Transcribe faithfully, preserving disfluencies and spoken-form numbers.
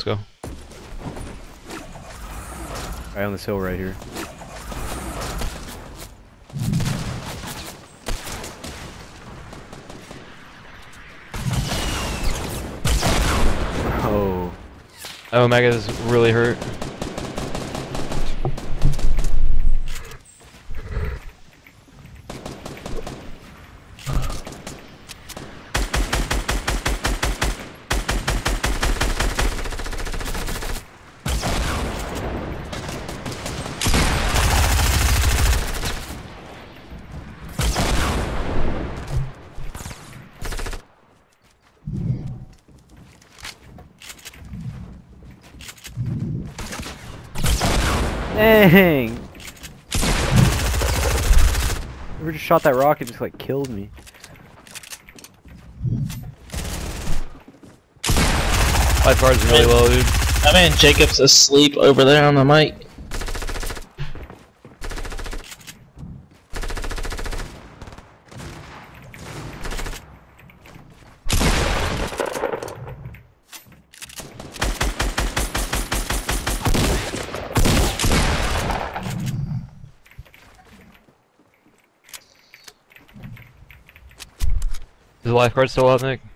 Let's go. Right on this hill right here. Oh. Oh, Omega's really hurt. Dang! Whoever just shot that rocket just like killed me. Life guard's really low, dude. My man Jacob's asleep over there on the mic. Is the lifeguard still up, Nick?